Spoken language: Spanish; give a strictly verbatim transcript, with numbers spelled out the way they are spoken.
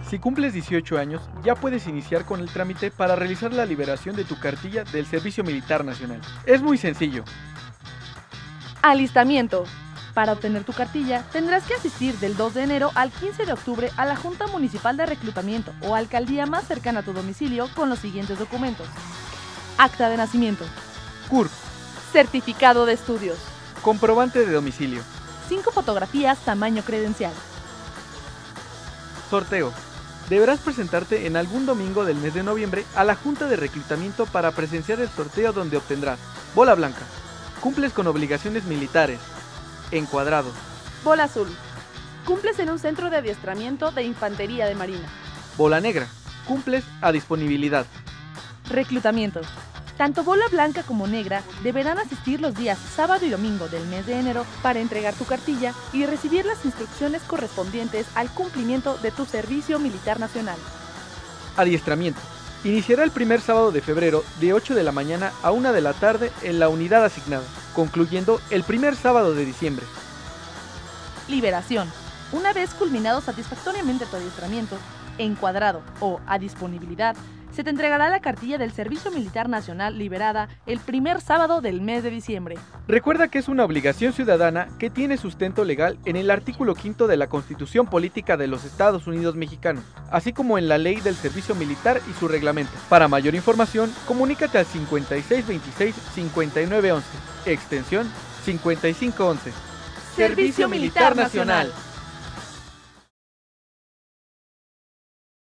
Si cumples dieciocho años, ya puedes iniciar con el trámite para realizar la liberación de tu cartilla del Servicio Militar Nacional. Es muy sencillo. Alistamiento. Para obtener tu cartilla, tendrás que asistir del dos de enero al quince de octubre a la Junta Municipal de Reclutamiento o alcaldía más cercana a tu domicilio con los siguientes documentos: acta de nacimiento, C U R P, certificado de estudios, comprobante de domicilio, cinco fotografías tamaño credencial. sorteo. Deberás presentarte en algún domingo del mes de noviembre a la Junta de Reclutamiento para presenciar el sorteo, donde obtendrás bola blanca. Cumples con obligaciones militares. Encuadrado. Bola azul. Cumples en un centro de adiestramiento de infantería de marina. Bola negra. Cumples a disponibilidad. Reclutamiento. Tanto bola blanca como negra deberán asistir los días sábado y domingo del mes de enero para entregar tu cartilla y recibir las instrucciones correspondientes al cumplimiento de tu servicio militar nacional. Adiestramiento. Iniciará el primer sábado de febrero de ocho de la mañana a una de la tarde en la unidad asignada, concluyendo el primer sábado de diciembre. Liberación. Una vez culminado satisfactoriamente tu adiestramiento, encuadrado o a disponibilidad, se te entregará la cartilla del Servicio Militar Nacional liberada el primer sábado del mes de diciembre. Recuerda que es una obligación ciudadana que tiene sustento legal en el artículo quinto de la Constitución Política de los Estados Unidos Mexicanos, así como en la Ley del Servicio Militar y su reglamento. Para mayor información, comunícate al cincuenta y seis veintiséis cincuenta y nueve once, extensión cincuenta y cinco once. Servicio Militar Nacional.